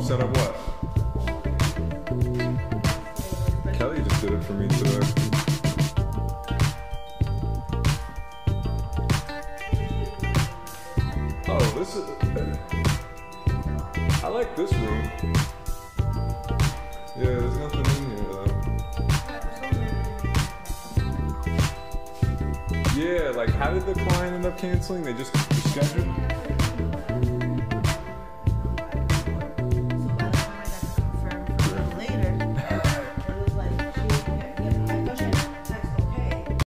set up what? Kelly just did it for me today. Oh, this is... I like this room. Yeah, there's nothing in here though. Yeah, like how did the client end up canceling? They just rescheduled?